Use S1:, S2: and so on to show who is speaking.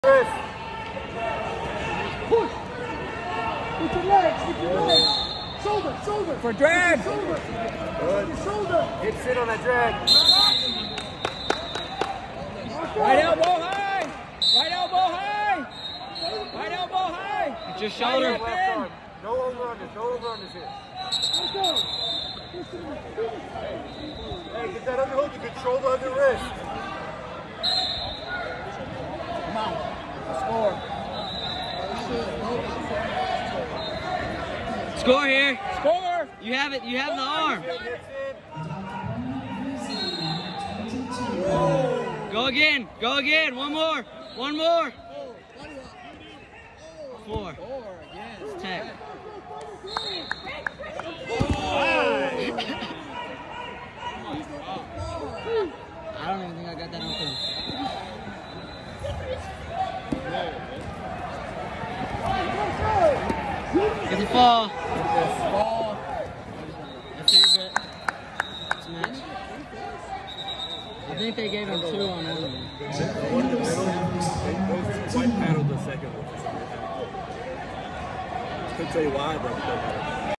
S1: Chris.
S2: Push. With your legs, with your legs. Shoulder, shoulder.
S3: For drag.
S2: Shoulder.
S1: Good.
S2: Your shoulder.
S1: Hit sit on that drag.
S3: Right elbow high. Right elbow high. Right elbow high.
S4: It's your shoulder.
S1: Left arm. No over-unders. No over-unders here.
S2: Let's go.
S1: Hey, get that underhook. You control the other wrist.
S3: Come on. Score.
S4: Score here.
S3: Score.
S4: You have it. You have the arm. Go again. Go again. One more. One more. 4. It's tech. I don't even think I got that on film. Get the fall. That's your bit. It's a match. I think they gave him 2 on one of them.
S1: One in the middle. Those white paddled the second one. Couldn't tell you why, but